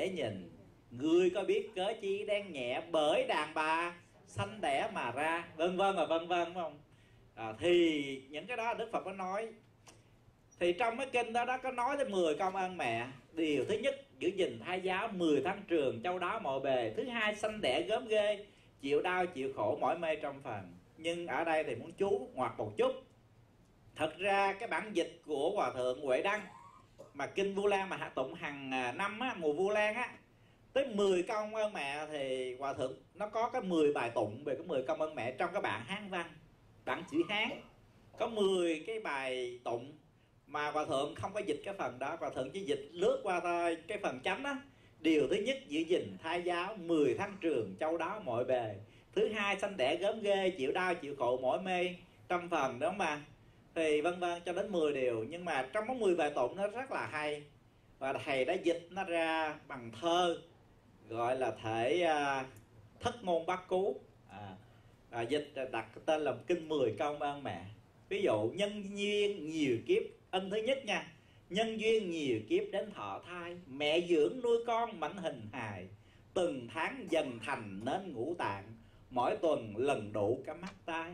dễ nhìn, người có biết cớ chi đen nhẹ, bởi đàn bà sanh đẻ mà ra, vân vân và vân vân, phải không? Thì những cái đó Đức Phật có nói. Thì trong cái kinh đó có nói tới 10 công ơn mẹ. Điều thứ nhất, giữ gìn thai giáo 10 tháng trường, châu đáo mọi bề. Thứ hai, sanh đẻ gớm ghê, chịu đau chịu khổ mỏi mê trong phần. Nhưng ở đây thì muốn chú ngoặt một chút. Thật ra cái bản dịch của Hòa Thượng Huệ Đăng mà kinh Vu Lan mà hạ tụng hàng năm á, mùa Vu Lan á, tới 10 công ơn mẹ thì Hòa Thượng nó có cái 10 bài tụng về cái 10 công ơn mẹ trong cái bản Hán văn, bản chữ Hán. Có 10 cái bài tụng mà Hòa Thượng không có dịch cái phần đó, Hòa Thượng chỉ dịch lướt qua thôi cái phần chánh đó. Điều thứ nhất, giữ gìn thai giáo 10 tháng trường, châu đáo mọi bề. Thứ hai, sanh đẻ gớm ghê, chịu đau chịu khổ mỏi mê trong phần, đúng không mà? Thì vân vân cho đến 10 điều. Nhưng mà trong có 10 bài tụng nó rất là hay, và thầy đã dịch nó ra bằng thơ, gọi là thể thất ngôn bát cú. Dịch đặt tên là kinh 10 công ơn mẹ. Ví dụ nhân duyên nhiều kiếp, ân thứ nhất nha, nhân duyên nhiều kiếp đến thọ thai, mẹ dưỡng nuôi con mảnh hình hài, từng tháng dần thành nên ngũ tạng, mỗi tuần lần đủ cả mắt tai.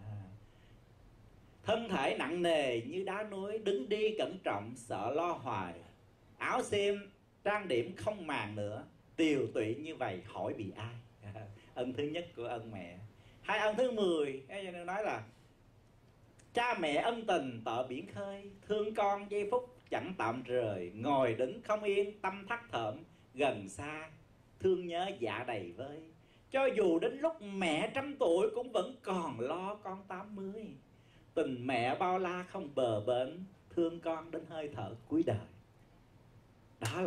Thân thể nặng nề như đá núi, đứng đi cẩn trọng sợ lo hoài, áo xiêm trang điểm không màng nữa, tiều tụy như vậy hỏi bị ai. Ân thứ nhất của ân mẹ. Hai, ân thứ 10 nói là cha mẹ ân tình tợ biển khơi, thương con giây phút chẳng tạm rời, ngồi đứng không yên tâm thắt thởm, gần xa thương nhớ dạ đầy vơi. Cho dù đến lúc mẹ 100 tuổi cũng vẫn còn lo con 80. Tình mẹ bao la không bờ bến, thương con đến hơi thở cuối đời. Đó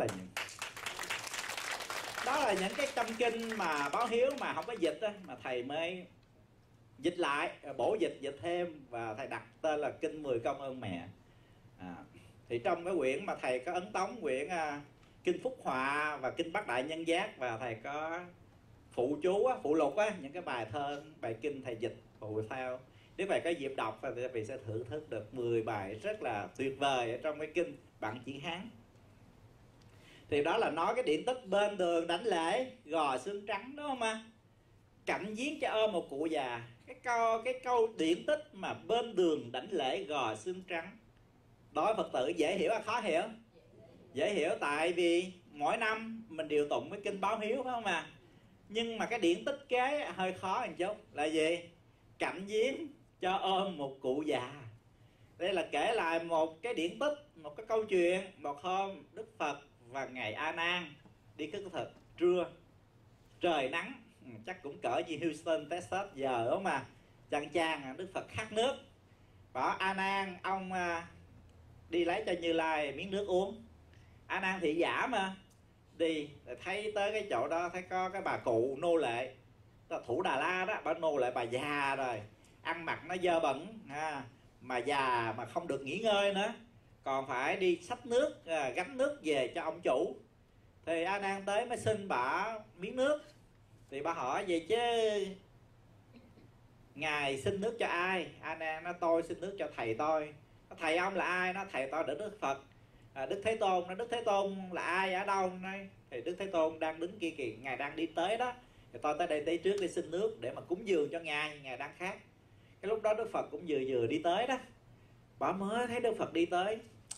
là những cái tâm kinh mà báo hiếu mà không có dịch á, mà thầy mới dịch lại, bổ dịch thêm, và thầy đặt tên là kinh 10 công ơn mẹ. Thì trong cái quyển mà thầy có ấn tống, quyển kinh Phúc Họa và kinh Bát Đại Nhân Giác, và thầy có phụ chú á, phụ lục á, những cái bài thơ, bài kinh thầy dịch phụ theo. Nếu vậy có dịp đọc thì quý vị sẽ thưởng thức được 10 bài rất là tuyệt vời ở trong cái kinh bản chữ Hán. Thì đó là nói cái điển tích bên đường đảnh lễ gò xương trắng, đúng không ạ? Cạnh giếng cho ôm một cụ già. Cái câu điển tích mà bên đường đảnh lễ gò xương trắng, đối Phật tử dễ hiểu hay khó hiểu? Dễ hiểu, tại vì mỗi năm mình đều tụng cái kinh báo hiếu, phải không ạ? Nhưng mà cái điển tích kế hơi khó một chút là gì? Cạnh giếng cho ôm một cụ già. Đây là kể lại một cái điển tích, một cái câu chuyện. Một hôm Đức Phật và ngài A Nan đi khất thực trưa, trời nắng, chắc cũng cỡ như Houston, Texas giờ, đúng không mà? Chang Đức Phật khát nước, bảo A Nan ông đi lấy cho Như Lai miếng nước uống. A Nan thị giả mà, đi thấy tới cái chỗ đó, thấy có cái bà cụ nô lệ, Thủ Đà La đó, bà nô lệ, bà già rồi, ăn mặc nó dơ bẩn mà già mà không được nghỉ ngơi nữa, còn phải đi xách nước, gánh nước về cho ông chủ. Thì A Nan tới mới xin bà miếng nước. Thì bà hỏi về chứ ngài xin nước cho ai? A Nan nói tôi xin nước cho thầy tôi. Thầy ông là ai? Nó thầy tôi là Đức Phật, Đức Thế Tôn. Nó Đức Thế Tôn là ai, ở đâu? Nói thì Đức Thế Tôn đang đứng kia kìa, ngài đang đi tới đó, thì tôi tới đây tới trước đi xin nước để mà cúng dường cho ngài đang khát. Cái lúc đó Đức Phật cũng vừa đi tới đó, bà mới thấy Đức Phật đi tới,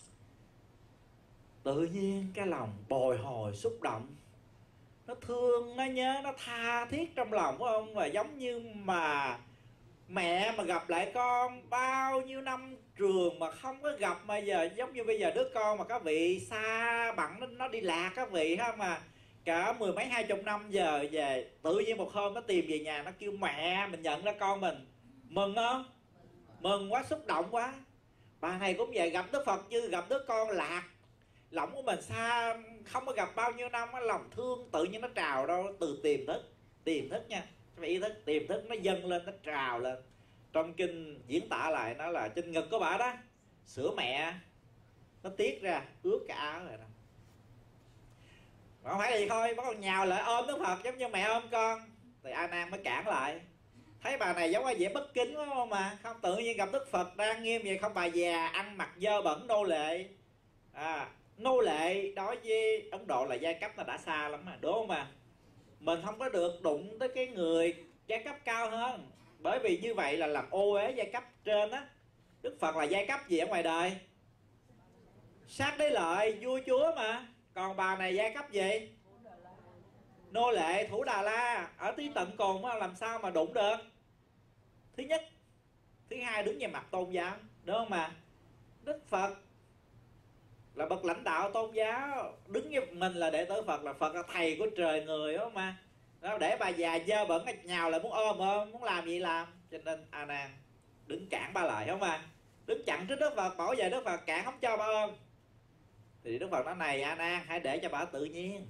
tự nhiên cái lòng bồi hồi xúc động, nó thương, nó nhớ, nó tha thiết trong lòng của ông. Và giống như mà mẹ mà gặp lại con bao nhiêu năm trường mà không có gặp, mà giờ giống như bây giờ đứa con mà các vị xa bẵng nó đi lạc các vị ha, mà cả 10 mấy 20 năm giờ về, tự nhiên một hôm nó tìm về nhà, nó kêu mẹ mình nhận ra con mình. Mừng không? Mừng quá, xúc động quá. Bà này cũng vậy, gặp Đức Phật như gặp đứa con lạc lòng của mình, xa không có gặp bao nhiêu năm, lòng thương tự nhiên nó trào đâu từ tiềm thức nha, ý thức, tiềm thức nó dâng lên, nó trào lên. Trong kinh diễn tả lại nó là trên ngực của bà đó, sữa mẹ nó tiết ra ướt cái áo rồi đó. Không phải là gì thôi, bắt con nhào lại ôm Đức Phật giống như mẹ ôm con. Thì A Nan mới cản lại, thấy bà này giống như vẻ bất kính đúng không, mà không tự nhiên gặp Đức Phật đang nghiêm vậy, không bà già ăn mặc dơ bẩn nô lệ, nô lệ đối với Ấn Độ là giai cấp nó đã xa lắm mà, đúng không mà? Mình không có được đụng tới cái người giai cấp cao hơn, bởi vì như vậy là làm ô uế giai cấp trên á. Đức Phật là giai cấp gì ở ngoài đời? Sát đế lợi, vua chúa mà. Còn bà này giai cấp gì? Nô lệ Thủ Đà La. Ở tí tận cùng làm sao mà đụng được? Thứ nhất. Thứ hai, đứng về mặt tôn giáo, đúng không mà? Đức Phật là bậc lãnh đạo tôn giáo, đứng với mình là đệ tử Phật, là Phật là thầy của trời người, đúng không mà? Đó, để bà già dơ bẩn nhào lại muốn ôm, muốn làm gì làm. Cho nên A Nan đứng cản bà lại, không mà? Đứng chặn trước Đức Phật, bảo vệ Đức Phật, cản không cho bà ôm. Thì Đức Phật nói này A Nan, hãy để cho bà tự nhiên,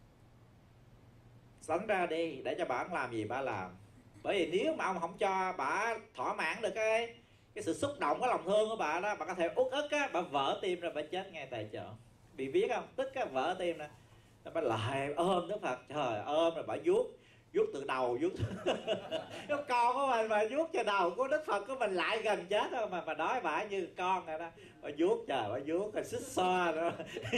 sánh ra đi, để cho bà không làm gì bà làm. Bởi vì nếu mà ông không cho bà thỏa mãn được cái sự xúc động, cái lòng thương của bà đó, bà có thể uất ức á, bà vỡ tim rồi bà chết ngay tại chỗ. Bị biết không? Tức á, vỡ tim nè. Bà lại ôm Đức Phật, trời, ôm rồi bà vuốt từ đầu, vuốt cái con của mình, bà vuốt cho đầu của Đức Phật của mình lại gần chết thôi mà nói bà như con rồi đó. Bà vuốt, trời, bà vuốt rồi xích xoa rồi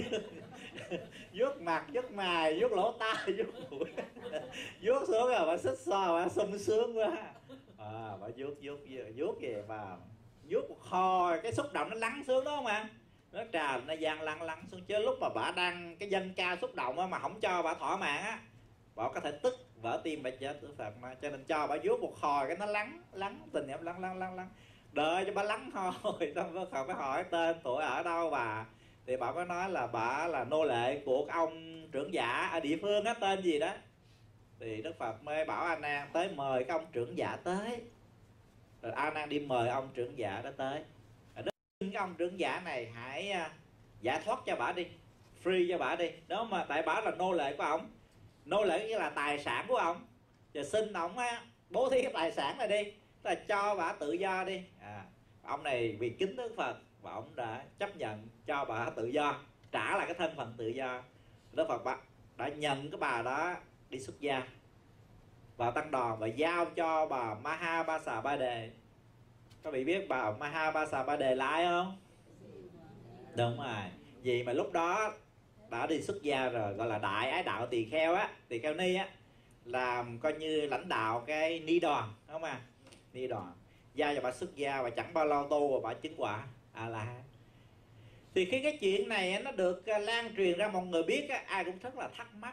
vuốt mặt, vuốt mày, vuốt lỗ tai, vuốt mũi vuốt xuống rồi bà xích xoa, bà sung sướng quá. Bà vuốt về bà vuốt một hồi, cái xúc động nó lắng xuống, đó không ạ? Nó tràn, nó gian lắng xuống. Chứ lúc mà bà đang cái danh ca xúc động á, mà không cho bà thỏa mãn á, bà có thể tức vỡ tim bà chết. Đức Phật mà cho nên cho bà vuốt một hồi cái nó lắng tình em lắng đợi cho bà lắng thôi. Đức Phật mới hỏi tên tuổi ở đâu bà, thì bà mới nói là bà là nô lệ của ông trưởng giả ở địa phương á, tên gì đó. Thì Đức Phật mới bảo A Nan tới mời cái ông trưởng giả tới. Rồi A Nan đi mời ông trưởng giả đó tới. Cái ông trưởng giả này hãy giải thoát cho bà đi, free cho bà đi, đó mà, tại bà là nô lệ của ông. Nô lệ nghĩa là tài sản của ông. Giờ xin ông á, bố thí cái tài sản này đi, là cho bà tự do đi. Ông này vì kính Đức Phật và ông đã chấp nhận cho bà tự do, trả lại cái thân phận tự do. Đức Phật đã nhận cái bà đó đi xuất gia vào tăng đoàn và giao cho bà Mahabasa Ba Đề. Các vị biết bà Mahabasa Ba Đề là ai không? Đúng rồi, vì mà lúc đó đã đi xuất gia rồi, gọi là đại ái đạo tỳ kheo á, tỳ kheo ni á, làm coi như lãnh đạo cái ni đoàn, đúng không ạ? Ni đoàn giao cho bà xuất gia và chẳng bao lâu tu và bà chứng quả A La Hán. Thì khi cái chuyện này nó được lan truyền ra, mọi người biết á, ai cũng rất là thắc mắc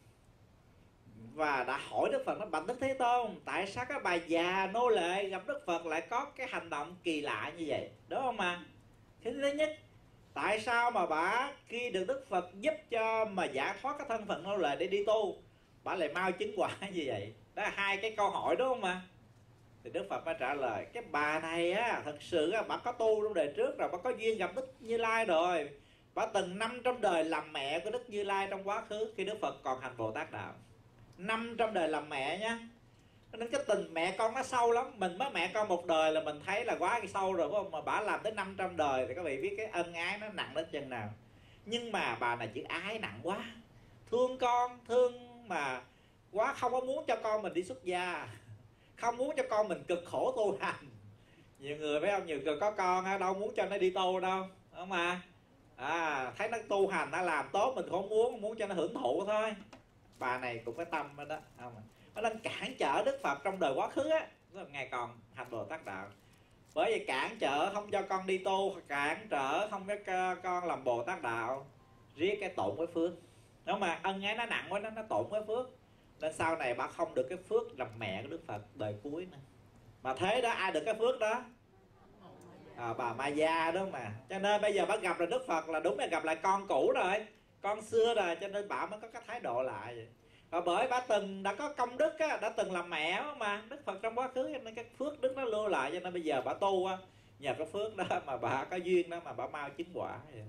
và đã hỏi Đức Phật, nó bạch Đức Thế Tôn, tại sao các bà già nô lệ gặp Đức Phật lại có cái hành động kỳ lạ như vậy, đúng không ạ? Cái thứ nhất, tại sao mà bà khi được Đức Phật giúp cho mà giải thoát cái thân phận nô lệ để đi tu, bà lại mau chứng quả như vậy? Đó là hai cái câu hỏi, đúng không ạ? Thì Đức Phật mới trả lời, cái bà này á, thật sự á, bà có tu trong đời trước rồi, bà có duyên gặp Đức Như Lai rồi. Bà từng 500 đời làm mẹ của Đức Như Lai trong quá khứ, khi Đức Phật còn hành Bồ Tát Đạo. 500 đời làm mẹ nhá. Nên cái tình mẹ con nó sâu lắm. Mình mới mẹ con một đời là mình thấy là quá sâu rồi, phải không? Mà bà làm tới 500 đời thì các vị biết cái ân ái nó nặng đến chừng nào. Nhưng mà bà này chữ ái nặng quá, thương con, thương mà quá, không có muốn cho con mình đi xuất gia, không muốn cho con mình cực khổ tu hành. Nhiều người phải không, nhiều người có con đâu muốn cho nó đi tu đâu, không mà thấy nó tu hành, nó làm tốt, mình không muốn cho nó hưởng thụ thôi. Bà này cũng có tâm đó, không? Nó nên cản trở Đức Phật trong đời quá khứ á, ngày còn hành Bồ Tát Đạo. Bởi vì cản trở không cho con đi tu, cản trở không cho con làm Bồ Tát Đạo, riết cái tổn cái phước. Đúng mà, ân ái nó nặng quá, nó tổn cái phước. Nên sau này bà không được cái phước làm mẹ của Đức Phật đời cuối nữa. Mà thế đó, ai được cái phước đó? Bà Ma Gia, đúng mà. Cho nên bây giờ bà gặp là Đức Phật là đúng là gặp lại con cũ rồi, con xưa rồi, cho nên bà mới có cái thái độ lại vậy. Và bởi bà đã có công đức á, đã từng làm mẹ mà Đức Phật trong quá khứ, nên cái phước đức nó lưu lại, cho nên bây giờ bà tu á, nhờ cái phước đó mà bà có duyên đó mà bà mau chứng quả vậy.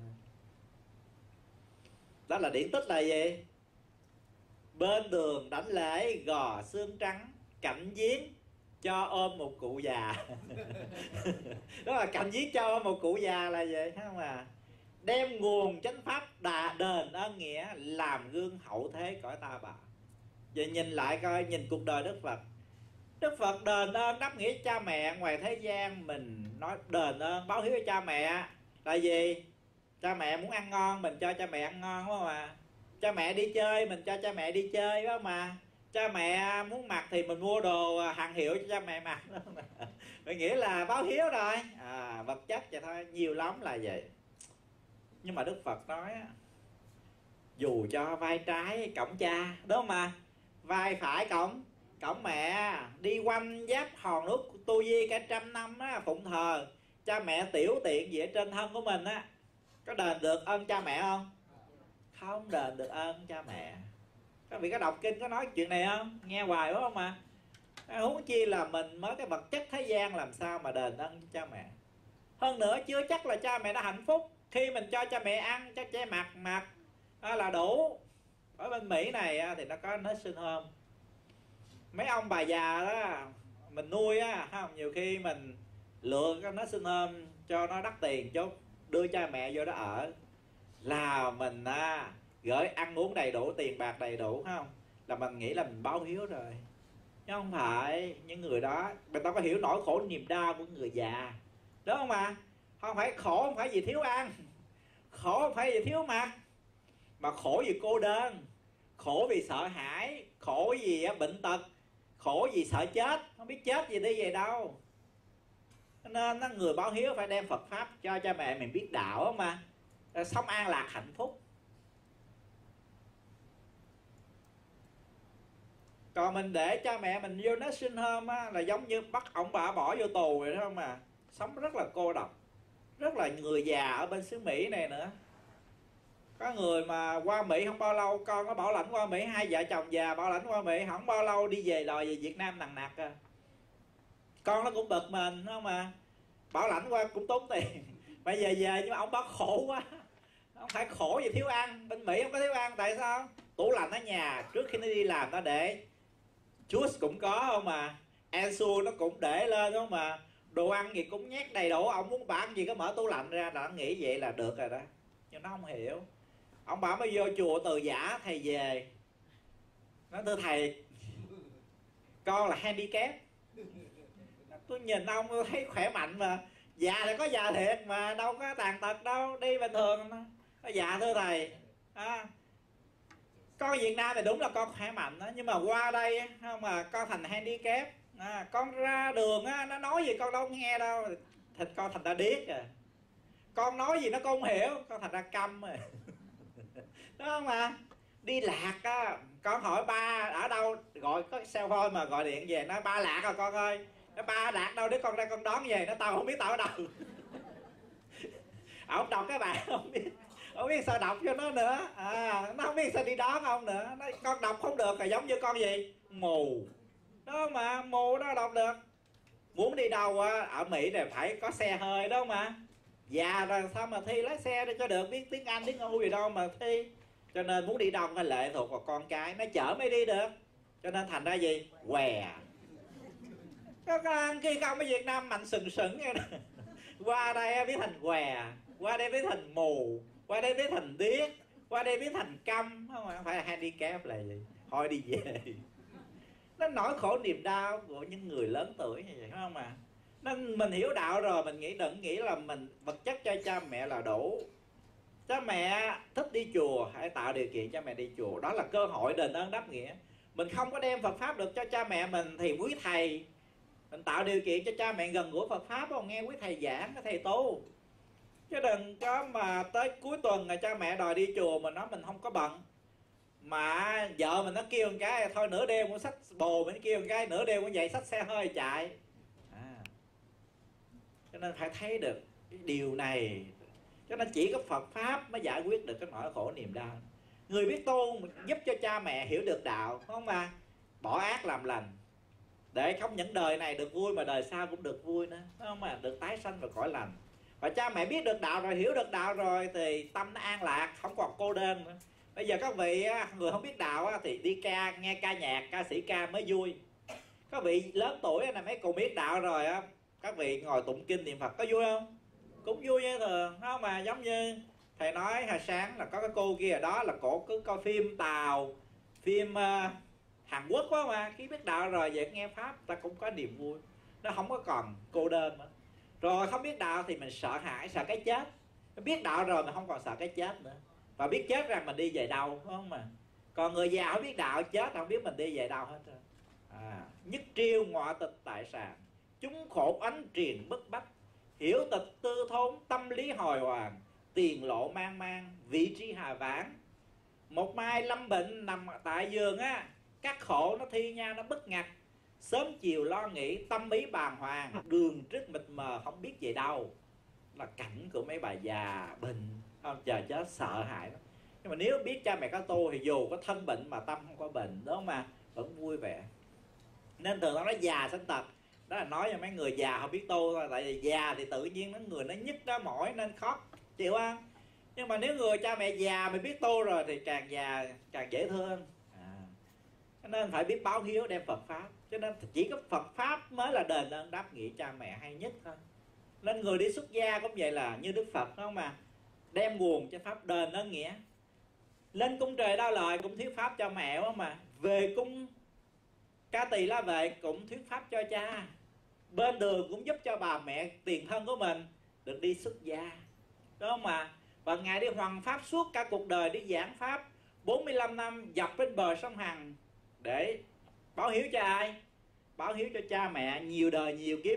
Đó là điển tích là gì? Bên đường đánh lễ gò xương trắng, cạnh giếng cho ôm một cụ già. Đó là cạnh giếng cho ôm một cụ già là vậy, thấy không à? Đem nguồn chánh pháp đền ơn nghĩa, làm gương hậu thế cõi ta bà. Vậy nhìn lại coi, nhìn cuộc đời Đức Phật. Đức Phật đền ơn đáp nghĩa cha mẹ. Ngoài thế gian mình nói đền ơn báo hiếu cho cha mẹ là gì? Cha mẹ muốn ăn ngon mình cho cha mẹ ăn ngon, phải không à? Cha mẹ đi chơi mình cho cha mẹ đi chơi, phải không à? Cha mẹ muốn mặc thì mình mua đồ hàng hiệu cho cha mẹ mặc. Mình nghĩa là báo hiếu rồi. Vật chất vậy thôi, nhiều lắm là vậy. Nhưng mà Đức Phật nói dù cho vai trái cổng cha, đúng không mà, vai phải cổng mẹ, đi quanh giáp hòn nút tu di cả 100 năm á, phụng thờ cha mẹ tiểu tiện gì ở trên thân của mình á, có đền được ơn cha mẹ không? Không đền được ơn cha mẹ. Các vị có đọc kinh có nói chuyện này không? Nghe hoài đúng không mà. Huống chi là mình mới cái vật chất thế gian, làm sao mà đền ơn cha mẹ. Hơn nữa chưa chắc là cha mẹ đã hạnh phúc. Khi mình cho cha mẹ ăn, cho cha mặc là đủ. Ở bên Mỹ này thì nó có nursing home. Mấy ông bà già đó mình nuôi á, không, nhiều khi mình lựa cái nursing home cho nó đắt tiền chút, đưa cha mẹ vô đó ở, là mình gửi ăn uống đầy đủ, tiền bạc đầy đủ, không, là mình nghĩ là mình báo hiếu rồi. Nhưng không phải. Những người đó mình đâu có hiểu nỗi khổ niềm đau của người già, đúng không ạ? Không phải khổ, không phải vì thiếu ăn, khổ không phải vì thiếu mặc, mà khổ vì cô đơn, khổ vì sợ hãi, khổ vì bệnh tật, khổ vì sợ chết, không biết chết gì đi về đâu. Nên người báo hiếu phải đem Phật Pháp cho cha mẹ mình biết đạo mà, sống an lạc hạnh phúc. Còn mình để cha mẹ mình vô nursing home là giống như bắt ông bà bỏ vô tù vậy đó, không à. Sống rất là cô độc. Rất là người già ở bên xứ Mỹ này nữa. Có người mà qua Mỹ không bao lâu, con có bảo lãnh qua Mỹ, hai vợ chồng già bảo lãnh qua Mỹ, không bao lâu đi về đòi về Việt Nam nằng nặc à. Con nó cũng bực mình, đúng không à. Bảo lãnh qua cũng tốn tiền. Bây giờ về nhưng mà ông báo khổ quá. Không phải khổ vì thiếu ăn. Bên Mỹ không có thiếu ăn, tại sao? Tủ lạnh ở nhà trước khi nó đi làm nó để juice cũng có không mà, Ensu nó cũng để lên, đúng không mà, đồ ăn gì cũng nhét đầy đủ. Ông muốn bán gì có mở tủ lạnh ra là nó nghĩ vậy là được rồi đó. Nhưng nó không hiểu. Ông bảo mới vô chùa từ giả thầy về, nó thưa thầy, con là handicap. Tôi nhìn ông tôi thấy khỏe mạnh mà, già thì có già thiệt mà đâu có tàn tật đâu, đi bình thường. Nó dạ thưa thầy, con Việt Nam thì đúng là con khỏe mạnh đó, nhưng mà qua đây không mà con thành handicap. Con ra đường nó nói gì con đâu nghe đâu, thịt con thành ra điếc à. Con nói gì nó con không hiểu, con thành ra câm rồi. Đúng không à? Đi lạc á, con hỏi ba ở đâu, gọi có cell phone mà gọi điện về, nói ba lạc rồi con ơi. Nó ba lạc đâu để con ra con đón về. Nó tao không biết tao ở đâu. Ông đọc các bạn không biết sao đọc cho nó nữa. Nó không biết sao đi đón ông nữa. Nó, con đọc không được là giống như con gì mù đó mà, mù đó đọc được. Muốn đi đâu ở Mỹ này phải có xe hơi đó mà, già rồi sao mà thi lái xe để cho được, biết tiếng Anh tiếng Âu gì đâu mà thi. Cho nên muốn đi đâu phải lệ thuộc vào con cái, nó chở mới đi được. Cho nên thành ra gì què. Khi không ở Việt Nam mạnh sừng sững nghe nè. Qua đây biết thành què, qua đây biết thành mù, qua đây biết thành điếc, qua đây biết thành câm. Không phải là handicap là gì, thôi đi về. Nó nỗi khổ niềm đau của những người lớn tuổi như vậy, phải không à? Nên mình hiểu đạo rồi, mình đừng nghĩ là mình vật chất cho cha mẹ là đủ. Cha mẹ thích đi chùa, hãy tạo điều kiện cho mẹ đi chùa. Đó là cơ hội đền ơn đáp nghĩa. Mình không có đem Phật Pháp được cho cha mẹ mình thì quý thầy, mình tạo điều kiện cho cha mẹ gần gũi Phật Pháp không? Nghe quý thầy giảng, cái thầy tu. Chứ đừng có mà tới cuối tuần là cha mẹ đòi đi chùa, mình nói mình không có bận. Mà vợ mình nó kêu một cái thôi nửa đêm cũng xách bồ, mình kêu một cái nửa đêm cũng dậy xách xe hơi chạy. Cho nên phải thấy được cái điều này. Cho nên chỉ có Phật Pháp mới giải quyết được cái nỗi khổ niềm đau. Người biết tu giúp cho cha mẹ hiểu được đạo, không mà bỏ ác làm lành, để không những đời này được vui mà đời sau cũng được vui nữa, không mà được tái sanh vào cõi lành. Và cha mẹ biết được đạo rồi, hiểu được đạo rồi thì tâm nó an lạc, không còn cô đơn nữa. Bây giờ các vị người không biết đạo thì đi nghe ca nhạc, ca sĩ ca mới vui. Các vị lớn tuổi này mấy cùng biết đạo rồi các vị ngồi tụng kinh niệm Phật có vui không? Cũng vui như thường, không mà giống như thầy nói hồi sáng là có cái cô kia ở đó là cổ cứ coi phim Tàu, phim Hàn Quốc quá mà, khi biết đạo rồi vậy nghe Pháp ta cũng có niềm vui, nó không có còn cô đơn nữa. Rồi không biết đạo thì mình sợ hãi, sợ cái chết. Biết đạo rồi mà không còn sợ cái chết nữa, và biết chết rằng mình đi về đâu, đúng không mà. Còn người già không biết đạo, chết không biết mình đi về đâu hết rồi. Nhất triêu ngọa tịch tại sàn, chúng khổ ánh triền bức bách, hiểu tịch tư thốn tâm lý hồi hoàng, tiền lộ mang mang vị trí hà vãn. Một mai lâm bệnh nằm tại giường á, các khổ nó thi nhau nó bức ngặt, sớm chiều lo nghĩ tâm ý bàng hoàng, đường trước mịt mờ không biết về đâu. Là cảnh của mấy bà già bệnh không, chờ chết sợ hãi lắm. Nhưng mà nếu biết cha mẹ có tu thì dù có thân bệnh mà tâm không có bệnh, đó mà vẫn vui vẻ. Nên thường nó nói già sinh tật, đó là nói cho mấy người già không biết tu thôi. Tại vì già thì tự nhiên nó người nó nhức nó mỏi nên khóc, chịu không? Nhưng mà nếu người cha mẹ già mà biết tu rồi thì càng già càng dễ thương. Cho nên phải biết báo hiếu đem Phật Pháp. Cho nên chỉ có Phật Pháp mới là đền ơn đáp nghĩa cha mẹ hay nhất thôi. Nên người đi xuất gia cũng vậy, là như Đức Phật đó mà, đem nguồn cho Pháp đền ơn nghĩa. Lên cung trời đau lời cũng thuyết Pháp cho mẹ đó mà, về cung Ca Tỳ La Vệ cũng thuyết Pháp cho cha. Bên đường cũng giúp cho bà mẹ tiền thân của mình được đi xuất gia, đó mà. Và Ngài đi hoằng Pháp suốt cả cuộc đời, đi giảng Pháp 45 năm dọc bên bờ sông Hằng để báo hiếu cho ai? Báo hiếu cho cha mẹ nhiều đời nhiều kiếp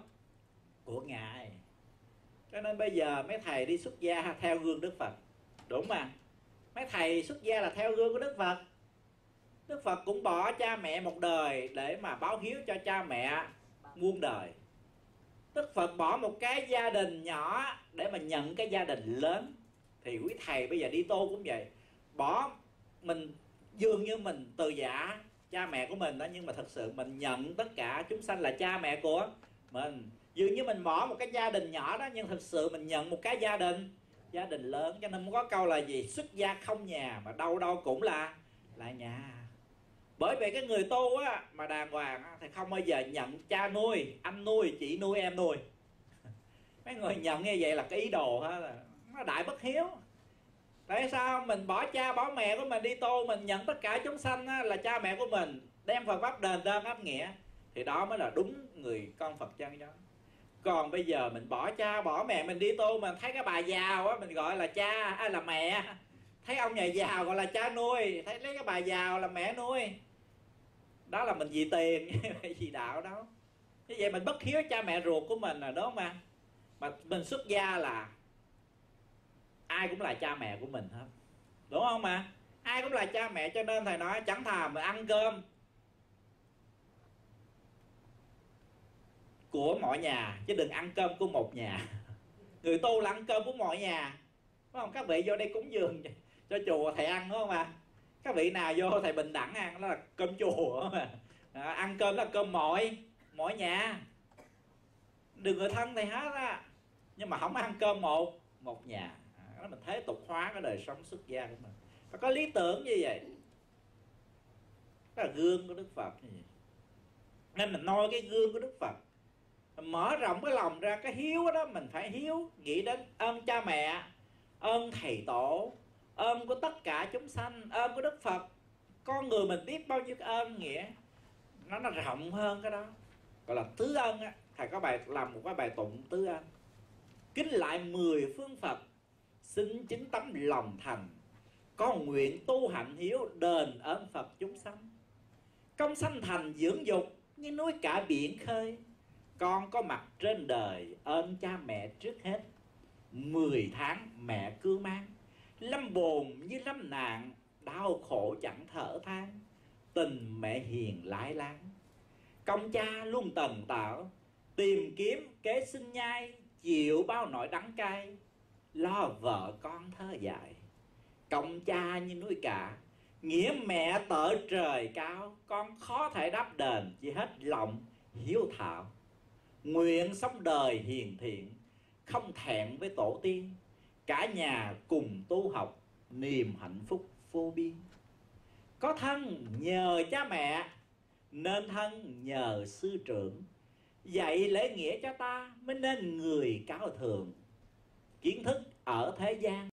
của Ngài. Cho nên bây giờ mấy thầy đi xuất gia theo gương Đức Phật, đúng mà. Mấy thầy xuất gia là theo gương của Đức Phật. Đức Phật cũng bỏ cha mẹ một đời để mà báo hiếu cho cha mẹ muôn đời. Đức Phật bỏ một cái gia đình nhỏ để mà nhận cái gia đình lớn. Thì quý thầy bây giờ đi tu cũng vậy, bỏ mình dường như mình từ giả cha mẹ của mình đó, nhưng mà thật sự mình nhận tất cả chúng sanh là cha mẹ của mình. Dường như mình bỏ một cái gia đình nhỏ đó, nhưng thực sự mình nhận một cái gia đình lớn. Cho nên có câu là gì? Xuất gia không nhà mà đâu đâu cũng là nhà. Bởi vì cái người tu á mà đàng hoàng á, thì không bao giờ nhận cha nuôi, anh nuôi, chị nuôi, em nuôi. Mấy người nhận như vậy là cái ý đồ ha, là nó đại bất hiếu. Tại sao mình bỏ cha bỏ mẹ của mình đi tu, mình nhận tất cả chúng sanh á, là cha mẹ của mình, đem Phật Pháp đền ơn đáp nghĩa, thì đó mới là đúng người con Phật chân đó. Còn bây giờ mình bỏ cha bỏ mẹ mình đi tu, mình thấy cái bà giàu á mình gọi là cha là mẹ, thấy ông nhà giàu gọi là cha nuôi, thấy lấy cái bà giàu là mẹ nuôi, đó là mình vì tiền vì đạo đâu. Như vậy mình bất hiếu cha mẹ ruột của mình, là đó mà mình xuất gia là ai cũng là cha mẹ của mình hết, đúng không mà? Ai cũng là cha mẹ. Cho nên thầy nói chẳng thà mà ăn cơm của mọi nhà chứ đừng ăn cơm của một nhà. Người tu là ăn cơm của mọi nhà, đúng không? Các vị vô đây cúng dường cho chùa thầy ăn, đúng không ạ? Các vị nào vô thầy bình đẳng ăn, đó là cơm chùa mà. Ăn cơm là cơm mọi nhà, đừng người thân thầy hết á, nhưng mà không ăn cơm một nhà. Đó mình thế tục hóa cái đời sống xuất gia của mình. Và có lý tưởng như vậy, đó là gương của Đức Phật như vậy. Nên mình noi cái gương của Đức Phật, mình mở rộng cái lòng ra. Cái hiếu đó mình phải hiếu, nghĩ đến ơn cha mẹ, ơn thầy tổ, ơn của tất cả chúng sanh, ơn của Đức Phật. Con người mình biết bao nhiêu cái ơn nghĩa, nó rộng hơn cái đó, gọi là tứ ân á. Thầy có làm một cái bài tụng tứ ân: kính lại 10 phương Phật, xin chính tấm lòng thành, con nguyện tu hạnh hiếu đền ơn Phật chúng sanh. Công sanh thành dưỡng dục như núi cả biển khơi, con có mặt trên đời ơn cha mẹ trước hết. 10 tháng mẹ cưu mang, lâm bồn như lâm nạn, đau khổ chẳng thở than, tình mẹ hiền lãi láng. Công cha luôn tần tạo, tìm kiếm kế sinh nhai, chịu bao nỗi đắng cay, lo vợ con thơ dại. Công cha như núi cả, nghĩa mẹ tợ trời cao, con khó thể đáp đền chỉ hết lòng hiếu thảo. Nguyện sống đời hiền thiện, không thẹn với tổ tiên, cả nhà cùng tu học, niềm hạnh phúc vô biên. Có thân nhờ cha mẹ, nên thân nhờ sư trưởng, dạy lễ nghĩa cho ta mới nên người cao thượng. Kiến thức ở thế gian